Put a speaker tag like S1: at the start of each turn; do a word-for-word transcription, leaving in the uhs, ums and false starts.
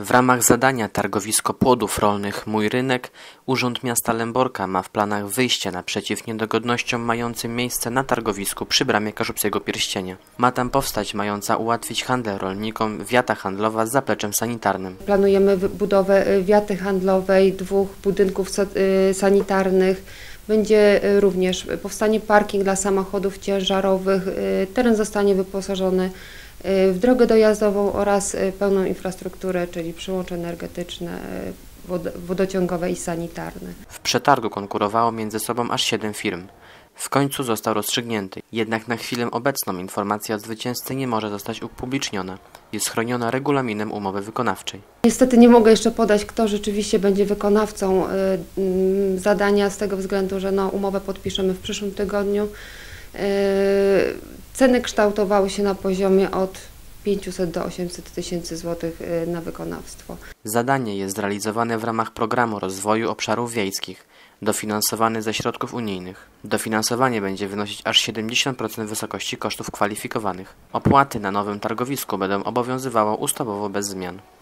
S1: W ramach zadania Targowisko Płodów Rolnych Mój Rynek Urząd Miasta Lęborka ma w planach wyjście naprzeciw niedogodnościom mającym miejsce na targowisku przy bramie Kaszubskiego Pierścienia. Ma tam powstać mająca ułatwić handel rolnikom wiata handlowa z zapleczem sanitarnym.
S2: Planujemy budowę wiaty handlowej, dwóch budynków sanitarnych. Będzie również powstanie parking dla samochodów ciężarowych. Teren zostanie wyposażony w drogę dojazdową oraz pełną infrastrukturę, czyli przyłącze energetyczne, wodociągowe i sanitarne.
S1: W przetargu konkurowało między sobą aż siedem firm. W końcu został rozstrzygnięty, jednak na chwilę obecną informacja o zwycięzcy nie może zostać upubliczniona. Jest chroniona regulaminem umowy wykonawczej.
S2: Niestety nie mogę jeszcze podać, kto rzeczywiście będzie wykonawcą zadania, z tego względu, że no, umowę podpiszemy w przyszłym tygodniu. Ceny kształtowały się na poziomie od pięciuset do osiemset tysięcy złotych na wykonawstwo.
S1: Zadanie jest zrealizowane w ramach Programu Rozwoju Obszarów Wiejskich, dofinansowany ze środków unijnych. Dofinansowanie będzie wynosić aż siedemdziesiąt procent wysokości kosztów kwalifikowanych. Opłaty na nowym targowisku będą obowiązywały ustawowo bez zmian.